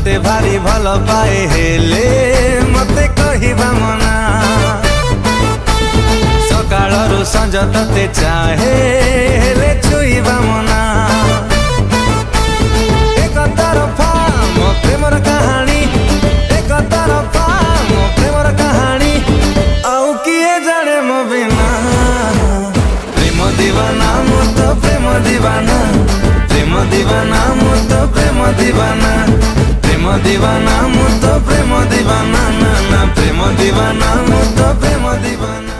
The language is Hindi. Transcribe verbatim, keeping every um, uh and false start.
तोते भारी भल पाए हेले मते कहिबा मना सकाळरू संज तोते चाहे हेले छुईबा मना एक तरफा मो प्रेमर कहानी एक तरफा मो प्रेमर कहानी आउ किए जाने मो बिना प्रेम दीवाना मो तो प्रेम दीवाना प्रेम दीवाना मो तो प्रेम दीवाना प्रेम दीवाना मो तो प्रेम दीवाना ना ना प्रेम दीवाना मो तो प्रेम दीवाना।